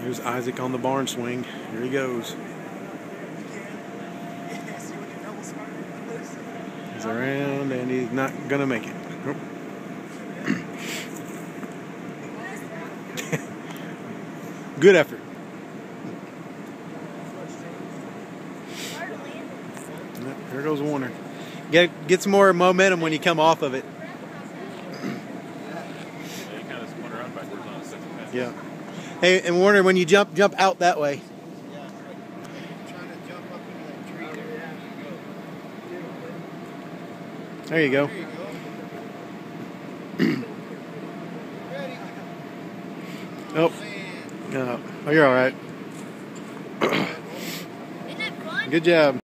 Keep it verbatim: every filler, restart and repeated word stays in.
There's Isaac on the barn swing. Here he goes. He's around and he's not going to make it. Nope. Good effort. Yep, here goes Warner. Get, get some more momentum when you come off of it. Yeah. Hey, and Warner, when you jump, jump out that way. Yeah, trying to jump up into that tree there. There you go. There you go. Oh. Uh, oh, you're all right. Good job.